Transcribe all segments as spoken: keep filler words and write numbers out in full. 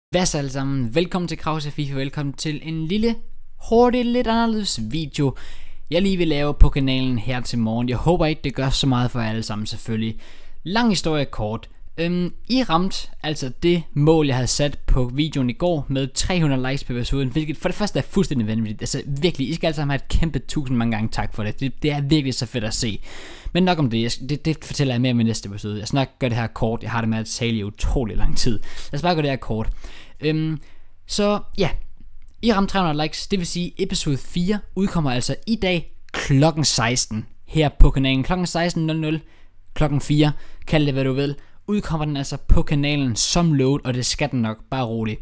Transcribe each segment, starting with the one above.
Hvad så alle sammen? Velkommen til Krause FIFA, velkommen til en lille, hurtig, lidt anderledes video, jeg lige vil lave på kanalen her til morgen. Jeg håber ikke det gør så meget for jer alle sammen selvfølgelig. Lang historie kort. Øhm, I ramt altså det mål jeg havde sat på videoen i går med tre hundrede likes på episoden, hvilket for det første er fuldstændig vanvittigt. Altså virkelig, I skal alle sammen have et kæmpe tusind mange gange tak for det. Det, det er virkelig så fedt at se. Men nok om det, jeg, det, det fortæller jeg mere om i næste episode. Jeg snakker gør det her kort, jeg har det med at tale i utrolig lang tid. Lad os bare gøre det her kort. Øhm, så ja, I ramte tre hundrede likes, det vil sige episode fire udkommer altså i dag klokken seksten her på kanalen. Klokken seksten nul nul, klokken fire, kald det hvad du vil, udkommer den altså på kanalen som load, og det skal den nok, bare roligt.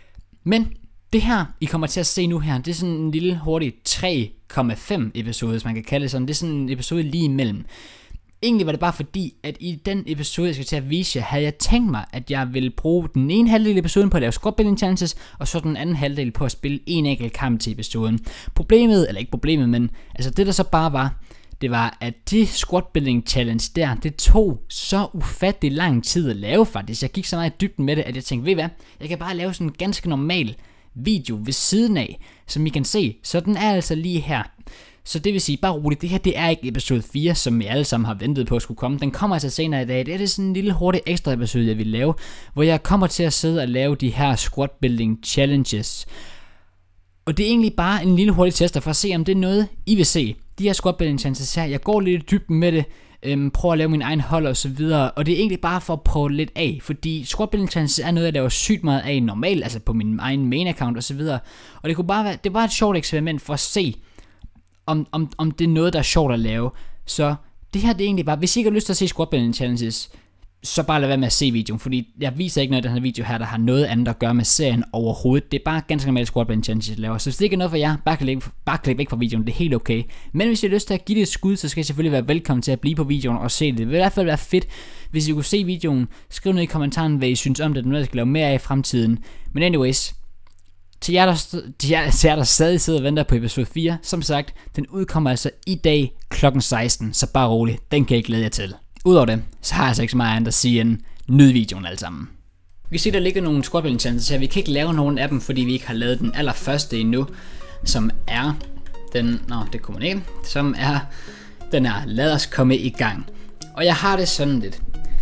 Men det her, I kommer til at se nu her, det er sådan en lille hurtig tre komma fem episode, hvis man kan kalde det sådan. Det er sådan en episode lige imellem. Egentlig var det bare fordi, at i den episode, jeg skal til at vise jer, havde jeg tænkt mig, at jeg ville bruge den ene halvdel af episoden på at lave squad building challenges, og så den anden halvdel på at spille en enkelt kamp til episoden. Problemet, eller ikke problemet, men altså det der så bare var, det var, at det squad building challenge der, det tog så ufattelig lang tid at lave faktisk. Jeg gik så meget i dybden med det, at jeg tænkte, ved I hvad, jeg kan bare lave sådan en ganske normal video ved siden af, som I kan se. Så den er altså lige her. Så det vil sige, bare roligt, det her det er ikke episode fire, som vi alle sammen har ventet på at skulle komme. Den kommer altså senere i dag. Det er det sådan en lille hurtig ekstra episode, jeg vil lave, hvor jeg kommer til at sidde og lave de her squad building challenges. Og det er egentlig bare en lille hurtig tester for at se, om det er noget, I vil se. De her squad building challenges her, jeg går lidt i dybden med det, øhm, prøver at lave min egen hold og så videre. Og det er egentlig bare for at prøve lidt af, fordi squad building challenges er noget, jeg laver sygt meget af normalt, altså på min egen main account og så videre. Og det kunne bare være, det var et sjovt eksperiment for at se, Om, om, om det er noget, der er sjovt at lave. Så det her det er egentlig bare, hvis I ikke har lyst til at se squad building challenges, så bare lad være med at se videoen, fordi jeg viser ikke noget i den her video her, der har noget andet at gøre med serien overhovedet. Det er bare ganske normalt squad building challenges, jeg laver. Så hvis det ikke er noget for jer, bare klip, bare klip væk fra videoen, det er helt okay. Men hvis I har lyst til at give det et skud, så skal I selvfølgelig være velkommen til at blive på videoen og se det. Det vil i hvert fald være fedt, hvis I kunne se videoen. Skriv ned i kommentaren, hvad I synes om det, det er noget, jeg skal lave mere af i fremtiden. Men anyways, Til jer, der, til, jer, til jer, der stadig sidder og venter på episode fire, som sagt, den udkommer altså i dag klokken seksten, så bare roligt, den kan jeg glæde jer til. Udover det, så har jeg altså ikke så meget andet at sige end nyd videoen alle sammen. Vi kan se, der ligger nogle squad building challenges her, vi kan ikke lave nogen af dem, fordi vi ikke har lavet den allerførste endnu, som er den, nå det kunne man ikke, som er den her, lad os komme i gang. Og jeg har det sådan lidt,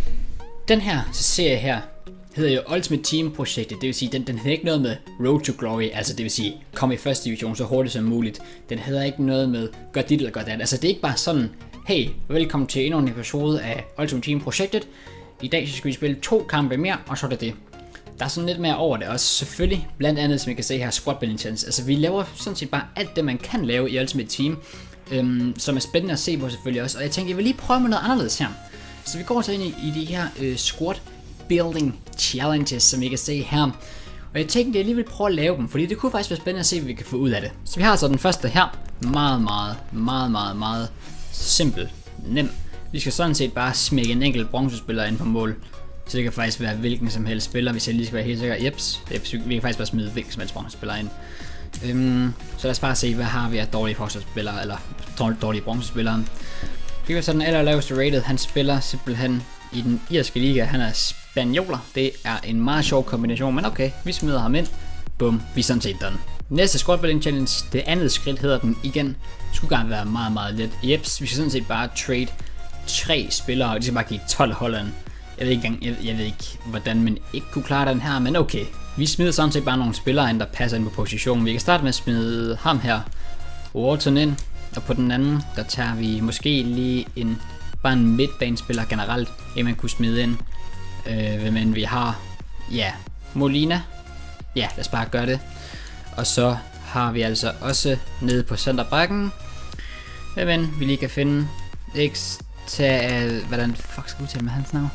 den her serie her, hedder jo Ultimate Team projektet, det vil sige, den, den hedder ikke noget med Road to Glory, altså det vil sige, kom i første division så hurtigt som muligt. Den hedder ikke noget med, gør dit eller gør dat, altså det er ikke bare sådan, hey, velkommen til endnu en episode af Ultimate Team projektet. I dag så skal vi spille to kampe mere, og så er det det. Der er sådan lidt mere over det også, selvfølgelig, blandt andet som I kan se her, squad building challenge. Altså vi laver sådan set bare alt det man kan lave i Ultimate Team, øhm, som er spændende at se på selvfølgelig også. Og jeg tænkte, jeg vil lige prøve med noget anderledes her. Så vi går så ind i, i de her øh, squad building challenges, som I kan se her. Og jeg tænkte, at jeg lige vil prøve at lave dem, fordi det kunne faktisk være spændende at se, hvad vi kan få ud af det. Så vi har altså den første her. Meget, meget, meget, meget, meget simpel. Nem. Vi skal sådan set bare smække en enkelt bronzespiller ind på mål. Så det kan faktisk være hvilken som helst spiller, hvis jeg lige skal være helt sikker. Jeps, vi kan faktisk bare smide hvilken som helst bronzespiller ind. Øhm, så lad os bare se, hvad har vi af dårlige forsvarsspillere, eller dårlige bronzespillere. Det er så den allerlaveste rated, han spiller simpelthen i den irske liga, han er spanioler. Det er en meget sjov kombination, men okay, vi smider ham ind. Bum, vi er sådan set done. Næste squad building challenge, det andet skridt hedder den igen. Skulle gerne være meget, meget let. Jeps, vi skal sådan set bare trade tre spillere, og de skal bare give tolv Holland. Jeg ved ikke engang, jeg, jeg ved ikke, hvordan man ikke kunne klare den her, men okay. Vi smider sådan set bare nogle spillere ind, der passer ind på positionen. Vi kan starte med at smide ham her, Wharton ind, og på den anden, der tager vi måske lige en bare en midtbanespiller generelt, en man kunne smide ind. Øh, men vi har, ja, Molina. Ja, lad os bare gøre det. Og så har vi altså også nede på centerbacken, men vi lige kan finde Ekta, hvordan fuck skal vi udtale med hans navn?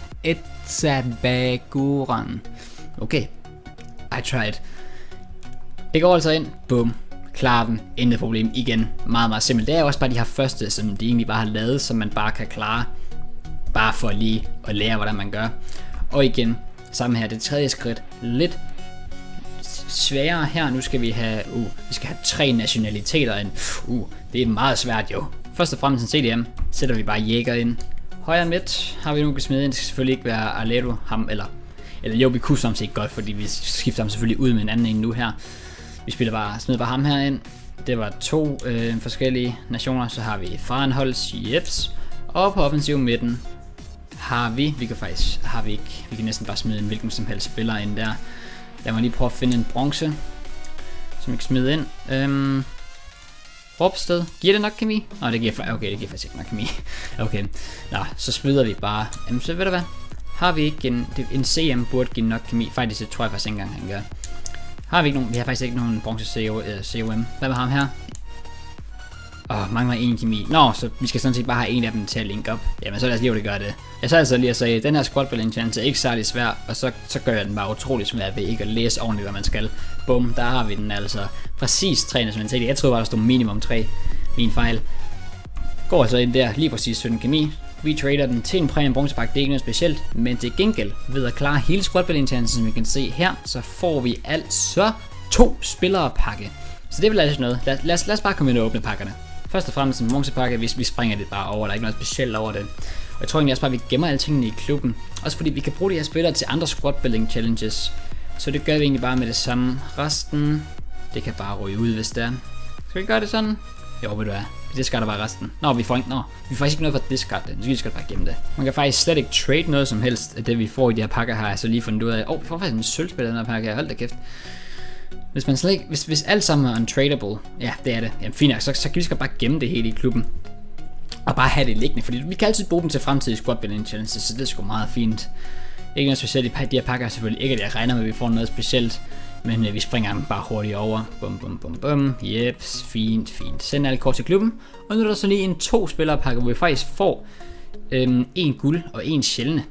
Etsabaguran. Okay, I tried. Det går altså ind, bum. Klarer den, intet problem igen, meget meget simpelt. Det er også bare de her første, som de egentlig bare har lavet, som man bare kan klare, bare for lige at lære, hvordan man gør. Og igen, sammen her, det tredje skridt, lidt sværere her. Nu skal vi have, uh, vi skal have tre nationaliteter ind. Uh, det er meget svært jo. Først og fremmest en C D M, sætter vi bare Jæger ind. Højre midt har vi nu kan smide ind, det skal selvfølgelig ikke være Aledo, ham eller Eller jo, vi kunne samtidig godt, fordi vi skifter ham selvfølgelig ud med en anden en nu her. Vi spiller bare, smider bare ham her ind. Det var to øh, forskellige nationer. Så har vi Farenholz, jeps. Og på offensiv midten har vi, vi kan faktisk, har vi ikke, vi kan næsten bare smide en hvilken som helst spiller ind der. Lad mig lige prøve at finde en bronze, som vi kan smide ind. Øhm, Råbsted, giver det nok kemi? Nå, det giver, okay, det giver faktisk ikke nok kemi. Okay, nå, så smider vi bare. Jamen, så ved du hvad? Har vi ikke en, en C M burde give nok kemi? Faktisk, det tror jeg faktisk ikke engang, han gør. Har vi ikke nogen, vi har faktisk ikke nogen bronze C O M. Hvad med ham her? Åh, oh, mangler en kemi. Nå, så vi skal sådan set bare have en af dem til at linke op. Jamen, så lad os lige, det gør det. Jeg sad altså lige og sagde, den her squad building challenge er ikke særlig svær, og så, så gør jeg den bare utrolig svær ved ikke at læse ordentligt, hvad man skal. Bum, der har vi den altså. Præcis tre nationaliteter. Jeg troede bare, der stod minimum tre. Min fejl. Går altså ind der, lige præcis sytten kemi. Vi trader den til en premium bronzepakke, det er ikke noget specielt, men til gengæld ved at klare hele squad building challenge, som vi kan se her, så får vi altså to spillere pakke. Så det vil altså noget. Lad, lad, os, lad os bare komme ind og åbne pakkerne. Først og fremmest en bronzepakke, hvis vi springer det bare over, der er ikke noget specielt over det. Og jeg tror egentlig også bare, at vi gemmer alle tingene i klubben. Også fordi vi kan bruge de her spillere til andre squad building challenges. Så det gør vi egentlig bare med det samme. Resten, det kan bare ryge ud, hvis det er. Skal vi gøre det sådan? Jo, ved du hvad, vi discarder bare resten. Nå, vi får ikke, nå, vi får ikke noget for at discard det. Så vi skal bare gemme det. Man kan faktisk slet ikke trade noget som helst af det, vi får i de her pakker her. Jeg så lige fundet ud af, åh, oh, vi får faktisk en sølvspil i den her pakke her. Hold da kæft. Hvis man slet ikke, hvis, hvis alt sammen er untradable, ja, det er det. Jamen fint nok, så, så kan vi skal bare gemme det hele i klubben. Og bare have det liggende, fordi vi kan altid bruge dem til fremtidige squad building challenges, så det er sgu meget fint. Ikke noget specielt i de her pakker, selvfølgelig ikke, at jeg regner med, at vi får noget specielt. Men øh, vi springer dem bare hurtigt over. Bum, bum, bum, bum. Jeps, fint, fint. Send alle kort til klubben. Og nu er der så lige en to spillere pakke, hvor vi faktisk får øhm, en guld og en sjældne.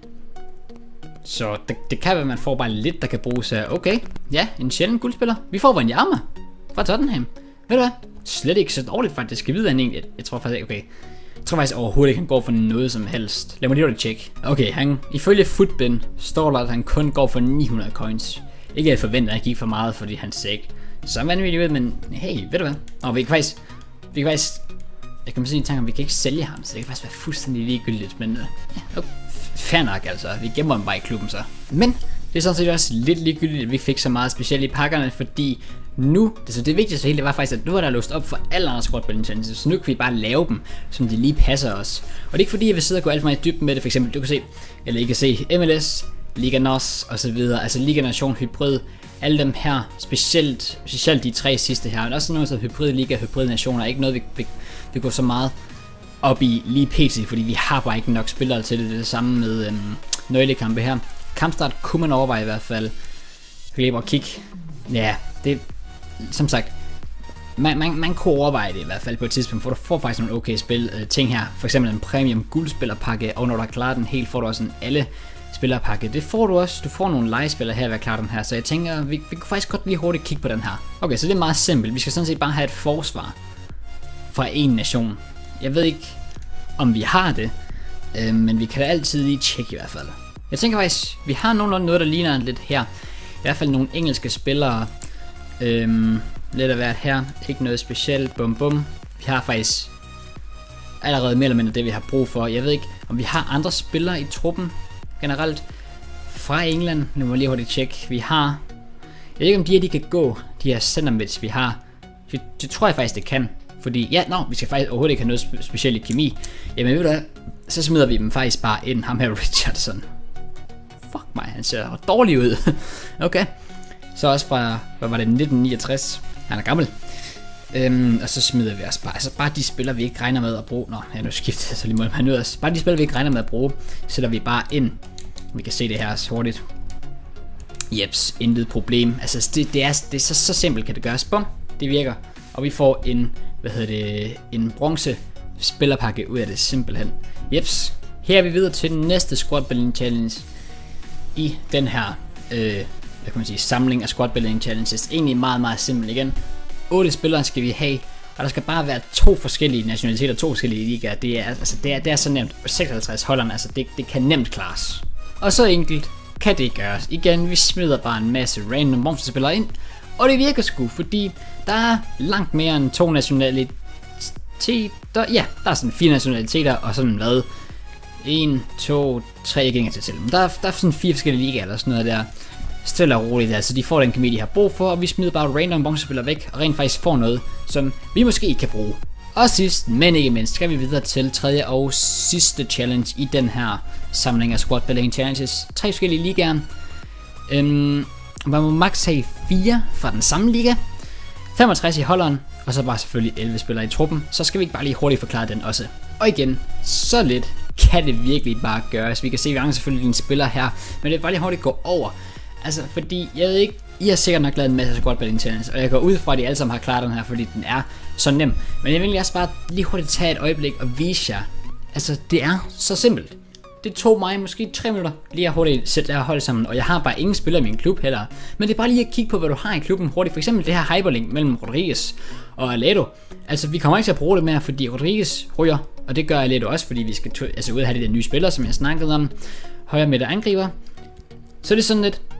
Så det, det kan være, at man får bare lidt, der kan bruges af, okay, ja, en sjælden guldspiller. Vi får Wanyama fra Tottenham. Ved du hvad? Slet ikke så dårligt faktisk. Skal vide, at han egentlig, jeg, jeg tror faktisk ikke, okay. Jeg tror faktisk overhovedet ikke, han går for noget som helst. Lad mig lige tjekke. Okay, han, ifølge Footbin står der, at han kun går for ni hundrede coins. Ikke at jeg forventer, at han gik for meget, fordi han sake. Så vanvittigt ud, men hey, ved du hvad? Og vi kan faktisk, vi kan faktisk, jeg kan sige i tanke om, vi kan ikke sælge ham, så det kan faktisk være fuldstændig ligegyldigt, men ja, okay. Fair nok altså, vi gemmer ham bare i klubben så. Men det er sådan set også lidt ligegyldigt, at vi fik så meget specielt i pakkerne, fordi nu, det, så det vigtigste hele, det var faktisk, at nu er der låst op for alle andre squad building challenges, så nu kan vi bare lave dem, som de lige passer os. Og det er ikke fordi, jeg vil sidde og gå alt for meget i dybden med det, for eksempel, du kan se, eller I kan se M L S, Liga N O S og så videre, altså Liga Nation, Hybrid, alle dem her, specielt, specielt de tre sidste her, men også noget som Hybrid Liga, Hybrid Nation, er ikke noget, vi, vi, vi går så meget op i lige pt, fordi vi har bare ikke nok spillere til det. Det er det samme med øhm, nøglekampe her. Kampstart kunne man overveje i hvert fald. Lige og kigge. Ja, det som sagt, man, man, man kunne overveje det i hvert fald på et tidspunkt, for du får faktisk nogle okay spil øh, ting her. For eksempel en premium guldspillerpakke, og når du har klaret den helt, får du også en alle spillerpakke. Det får du også. Du får nogle legespillere her ved at klare den her, så jeg tænker, vi, vi kan faktisk godt lige hurtigt kigge på den her. Okay, så det er meget simpelt. Vi skal sådan set bare have et forsvar fra en nation. Jeg ved ikke, om vi har det, øh, men vi kan da altid lige tjekke i hvert fald. Jeg tænker faktisk, vi har nogenlunde noget, der ligner lidt her. I hvert fald nogle engelske spillere. Øhm, lidt af hvert her. Ikke noget specielt. Bum bum. Vi har faktisk allerede mere eller mindre det, vi har brug for. Jeg ved ikke, om vi har andre spillere i truppen generelt fra England. Nu må jeg lige hurtigt tjekke. Vi har... Jeg ved ikke, om de her de kan gå. De her centermids, vi har. Det, det tror jeg faktisk, det kan. Fordi, ja, nå, vi skal faktisk overhovedet ikke have noget spe specielt i kemi. Jamen, ved du hvad? Så smider vi dem faktisk bare ind. Ham her Richardson. Fuck mig, han ser dårlig ud. Okay. Så også fra, hvad var det, nitten niogtres. Han er gammel. Øhm, og så smider vi os bare. Altså bare de spillere, vi ikke regner med at bruge. Nå, jeg er nu skiftet, så lige må man ud af. Bare de spillere, vi ikke regner med at bruge, sætter vi bare ind. Vi kan se det her så hurtigt. Jeps, intet problem. Altså, det, det er, det er så, så simpelt kan det gøres. Bum, det virker. Og vi får en, hvad hedder det, en bronze spillerpakke ud af det simpelthen. Jeps, her er vi videre til den næste squad building challenge i den her, øh, hvad kan man sige, samling af squad building challenges. Egentlig meget, meget simpelt igen. otte spillere skal vi have, og der skal bare være to forskellige nationaliteter, to forskellige ligaer. Det er, altså, det er, det er så nemt. seksoghalvtreds holderne, altså det, det kan nemt klares. Og så enkelt kan det gøres. Igen, vi smider bare en masse random monsterspillere ind, og det virker sgu, fordi der er langt mere end to nationaliteter. Ja, der er sådan fire nationaliteter, og sådan hvad, en, to, tre gænger til til. Men der er, der er sådan fire forskellige ligaer eller sådan noget der. Stille og roligt der, så de får den kemi, de har brug for, og vi smider bare random bronzespillere væk, og rent faktisk får noget, som vi måske kan bruge. Og sidst, men ikke mindst, skal vi videre til tredje og sidste challenge i den her samling af squad building challenges. Tre forskellige ligaer. Øhm, man må max have fire fra den samme liga, femogtres i holderen, og så bare selvfølgelig elleve spillere i truppen. Så skal vi ikke bare lige hurtigt forklare den også. Og igen, så lidt kan det virkelig bare gøres. Vi kan se, at vi har selvfølgelig en spiller her, men det er bare lige hurtigt gå over. Altså, fordi, jeg ved ikke, I har sikkert nok lavet en masse squad building challenge, og jeg går ud fra, at I alle sammen har klaret den her, fordi den er så nem. Men jeg vil egentlig også bare lige hurtigt tage et øjeblik og vise jer. Altså, det er så simpelt. Det tog mig måske tre minutter lige at hurtigt sætte det her hold sammen, og jeg har bare ingen spillere i min klub heller. Men det er bare lige at kigge på, hvad du har i klubben hurtigt. For eksempel det her hyperlink mellem Rodriguez og Aledo. Altså, vi kommer ikke til at bruge det mere, fordi Rodriguez ryger, og det gør Aledo også, fordi vi skal altså ud og have de der nye spillere, som jeg snakkede om. Højre midte angriber. Så det er sådan lidt.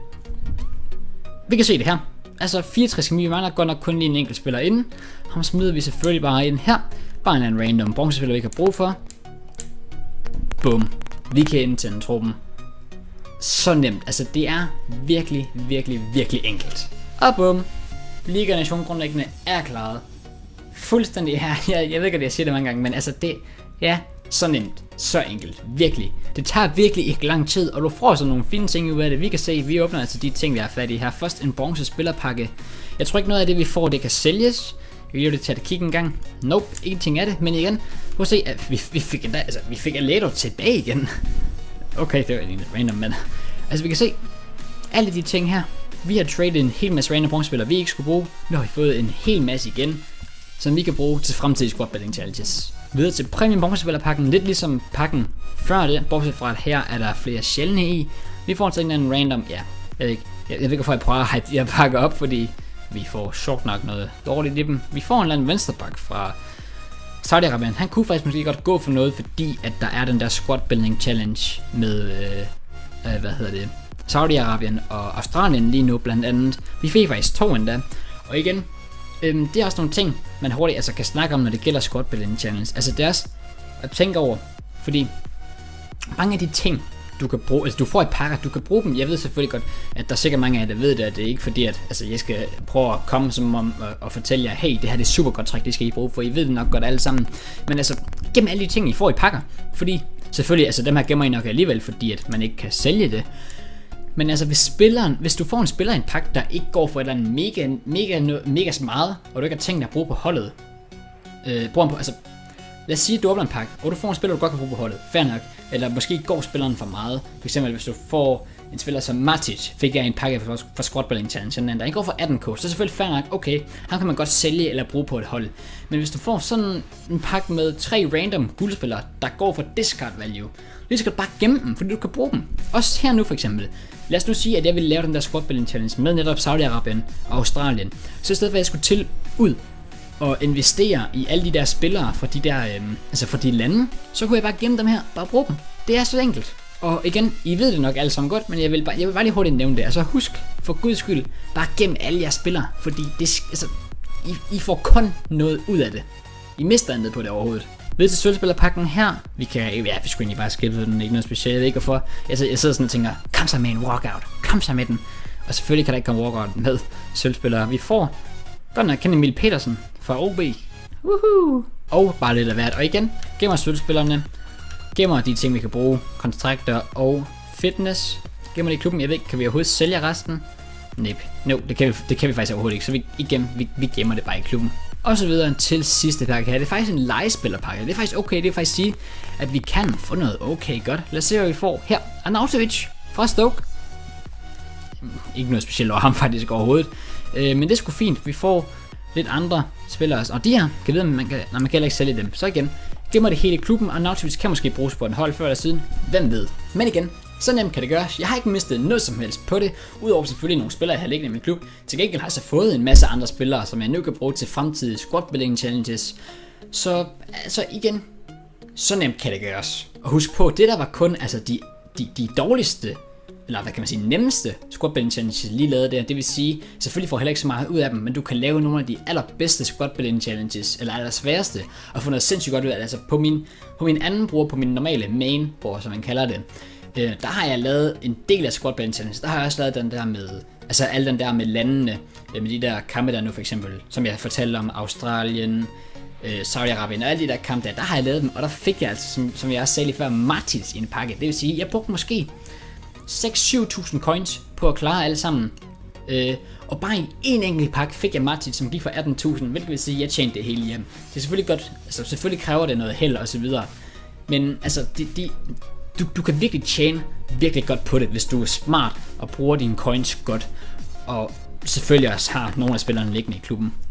Vi kan se det her. Altså fireogtres kemi, vi mangler godt nok kun lige en enkelt spiller inden. Ham smider vi selvfølgelig bare ind her. Bare en random bronzespiller, vi kan bruge for. Bum. Vi kan indtænde truppen. Så nemt. Altså det er virkelig, virkelig, virkelig enkelt. Og bum. Liga Nation grundlæggende er klaret. Fuldstændig her. Jeg, jeg ved ikke, at jeg siger det mange gange, men altså det, ja, så nemt. Så enkelt. Virkelig. Det tager virkelig ikke lang tid, og du får sådan nogle fine ting ud af det. Vi kan se, at vi åbner altså de ting, vi har fat i her. Først en bronze spillerpakke. Jeg tror ikke noget af det, vi får, det kan sælges. Vi vil jo tage det kigge en gang. Nope, ingenting af det. Men igen, prøv at se, at vi, vi fik endda, altså, vi fik Aledo tilbage igen. Okay, det var egentlig random, men altså vi kan se, alle de ting her. Vi har tradet en hel masse random bronzespillere, vi ikke skulle bruge. Nu har vi fået en hel masse igen, som vi kan bruge til fremtidige squad building challenges. Videre til premium bronzespillerpakken, lidt ligesom pakken før det, bortset fra at her er der flere sjældne i. Vi får til en anden random, ja, jeg ved ikke, jeg, jeg ved ikke hvorfor jeg prøver at hype de her pakker op, fordi vi får sjovt nok noget dårligt i dem. Vi får en eller anden venstreback fra Saudi-Arabien. Han kunne faktisk måske godt gå for noget, fordi at der er den der squad building challenge med, øh, øh, hvad hedder det, Saudi-Arabien og Australien lige nu blandt andet. Vi fik faktisk to endda. Og igen, øhm, det er også nogle ting, man hurtigt altså kan snakke om, når det gælder squad building challenge. Altså det er også at tænke over, fordi mange af de ting, du kan bruge, altså du får et pakker, du kan bruge dem. Jeg ved selvfølgelig godt, at der er sikkert mange af jer, der ved det, at det er ikke fordi, at altså, jeg skal prøve at komme som om og, og fortælle jer, hey, det her det er super godt træk, det skal I bruge, for I ved det nok godt alle sammen. Men altså, gem alle de ting, I får i pakker, fordi selvfølgelig, altså dem her gemmer I nok alligevel, fordi at man ikke kan sælge det. Men altså, hvis spilleren, hvis du får en spiller i en pakke, der ikke går for et eller andet mega, mega, mega meget, og du ikke har tænkt dig at bruge på holdet, øh, bruger på, altså, lad os sige, at du åbner en pakke, og du får en spiller, du godt kan bruge på holdet. Fair nok. Eller måske går spilleren for meget. For eksempel, hvis du får en spiller som Matic, fik jeg en pakke for, for squad building challenge, der ikke går for atten k, så er det selvfølgelig fair nok. Okay, han kan man godt sælge eller bruge på et hold. Men hvis du får sådan en pakke med tre random guldspillere, der går for discard value, lige så kan du bare gemme dem, fordi du kan bruge dem. Også her nu for eksempel. Lad os nu sige, at jeg ville lave den der squad building challenge med netop Saudi-Arabien og Australien. Så i stedet for, at jeg skulle til ud og investere i alle de der spillere fra de der, øhm, altså fra de lande, så kunne jeg bare gemme dem her, bare bruge dem. Det er så enkelt. Og igen, I ved det nok alle sammen godt, men jeg vil bare, jeg vil bare lige hurtigt nævne det. Altså husk, for guds skyld, bare gem alle jeres spillere, fordi det, altså, I, I får kun noget ud af det. I mister andet på det overhovedet. Ved til sølvspillerpakken her, vi kan, ja, vi skulle egentlig bare skippe den, ikke noget specielt, jeg ved ikke hvorfor. Jeg, jeg sidder sådan og tænker, kom så med en walkout, kom så med den. Og selvfølgelig kan der ikke komme walkout med sølvspillere. Vi får godt nok kende Emil Petersen fra O B. Woohoo! Og bare lidt af hvert. Og igen, gemmer sølvspillerne. Gemmer de ting, vi kan bruge. Kontrakter og fitness. Gemmer det i klubben. Jeg ved ikke, kan vi overhovedet sælge resten? Næp. No, det kan vi, det kan vi faktisk overhovedet ikke. Så vi, igen, vi, vi gemmer det bare i klubben. Og så videre til sidste pakke her. Det er faktisk en legespillerpakke. Det er faktisk okay. Det er faktisk sige, at vi kan få noget okay godt. Lad os se, hvad vi får her. Arnautovic fra Stoke. Ikke noget specielt over ham faktisk overhovedet. Øh, men det er sgu fint. Vi får lidt andre spillere. Og de her, kan vide, man kan, når man kan heller ikke sælge dem. Så igen, gemmer det hele i klubben, og Arnautovic kan måske bruges på en hold før eller siden. Hvem ved? Men igen, så nemt kan det gøres. Jeg har ikke mistet noget som helst på det, udover selvfølgelig nogle spillere, jeg har liggende i min klub. Til gengæld har jeg så fået en masse andre spillere, som jeg nu kan bruge til fremtidige squad building challenges. Så altså igen, så nemt kan det gøres. Og husk på, det der var kun altså de, de, de dårligste eller hvad kan man sige, nemmeste squat building challenges lige lavet der. Det vil sige, selvfølgelig får jeg heller ikke så meget ud af dem, men du kan lave nogle af de allerbedste squat building challenges, eller allersværeste, og få noget sindssygt godt ud af det. Altså på min, på min anden bruger, på min normale main bruger, som man kalder det, øh, der har jeg lavet en del af squat building challenges. Der har jeg også lavet den der med, altså alle den der med landene, øh, med de der kampe der nu for eksempel, som jeg fortalte om, Australien, øh, Saudi-Arabien og alle de der kampe der, der har jeg lavet dem, og der fik jeg altså, som, som jeg også sagde lige før, Martins i en pakke. Det vil sige, jeg brugte måske seks til syv tusind coins på at klare alle sammen. Øh, og bare i en enkelt pakke fik jeg Martins, som gik for atten tusind, hvilket vil sige, at jeg tjente det hele hjem. Det er selvfølgelig godt, altså selvfølgelig kræver det noget held og så videre. Men altså, de, de, du, du kan virkelig tjene virkelig godt på det, hvis du er smart og bruger dine coins godt. Og selvfølgelig også har nogle af spillerne liggende i klubben.